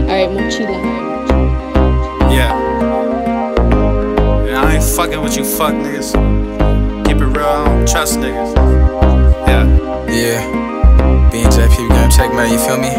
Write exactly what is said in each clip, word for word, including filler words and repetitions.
Alright, mochila. Yeah. And I ain't fucking with you fuck niggas. Keep it real, I don't trust niggas. Yeah. Yeah. B and J P game checkmate, you feel me?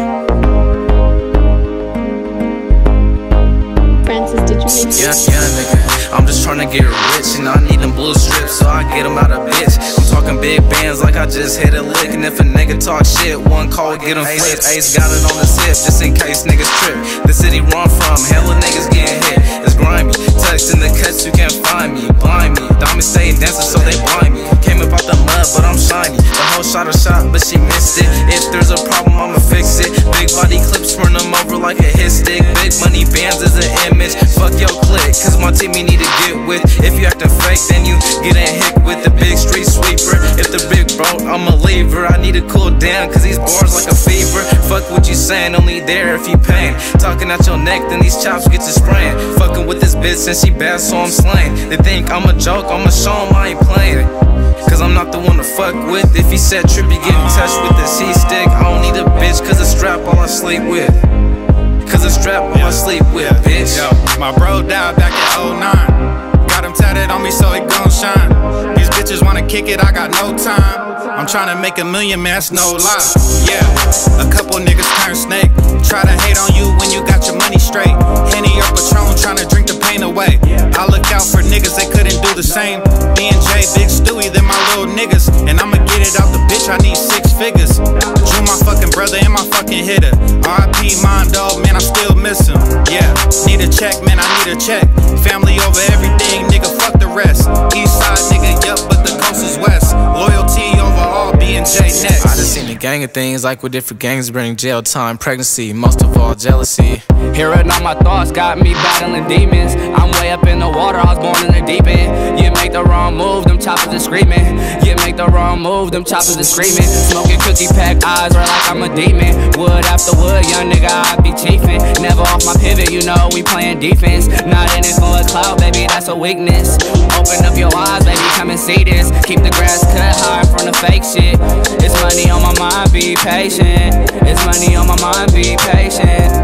Francis, did you make Yeah, yeah, nigga. I'm just tryna get rich, and I need them blue strips, so I get them out of bitch. I'm talking big bands like I just hit a lick, and if a nigga talk shit, one call, get him flipped. Ace got it on his hip, just in case niggas trip. The city run from, hella niggas getting hit. It's grimy, text in the cuts, you can't find me. Blind me, diamonds stay dancing, so they blind me. Came up out the mud, but I'm shiny. The hoe shot a shot, but she missed it. If there's a problem, I'ma fix it. Big body clips, run them over like a hit stick. Big money bands is an image. Fuck your clique, cause my team you need to get with. If you actin' fake, then you get a hit with the big street sweeper. If the big broke, I'm a lever. I need to cool down, cause these bars like a fever. Fuck what you saying, only there if you paying. Talking out your neck, then these chops get to spraying. Fucking with this bitch since she bad, so I'm slaying. They think I'm a joke, I'ma show 'em I ain't playing. Cause I'm not the one to fuck with. If he said trippy, get in touch with the C-stick. I don't need a bitch, cause a strap all I sleep with. Cause a strap all I sleep with, bitch. Yo, my bro died back in oh nine. Got him tatted on me so it gon' shine. These bitches wanna kick it, I got no time. I'm tryna make a million, man, that's no lie. Yeah, a couple niggas turn snake. Try to hate on you when you got your money straight. Henny or Patron tryna drink the pain away. I look out for niggas, they couldn't do the same. B and J, Big Stewie, they're my little niggas. And I'ma get it out the bitch, I need six figures. Drew my fucking brother and my fucking hitter. R I P Mondo, man, I still miss him. Yeah, need a check, man, I need a check. Family over everything, nigga, fuck the rest. East side, nigga, yup, but the coast is west. Loyalty over all, B and J next. I just seen a gang of things, like with different gangs bring jail time, pregnancy, most of all jealousy. Hearing all my thoughts got me battling demons. I'm way up in the water, I was born in the deep end. You make the wrong move, them choppers are screaming. You make the wrong move, them choppers are screaming. Smoking cookie pack eyes, right like I'm a demon. Wood after wood, young nigga, I be chiefin'. Never off my pivot, you know we playing defense. Not in it for a clout, baby, that's a weakness. Open up your eyes, baby, come and see this. Keep the grass cut high from the fake shit. It's money on my mind, be patient. It's money on my mind, be patient.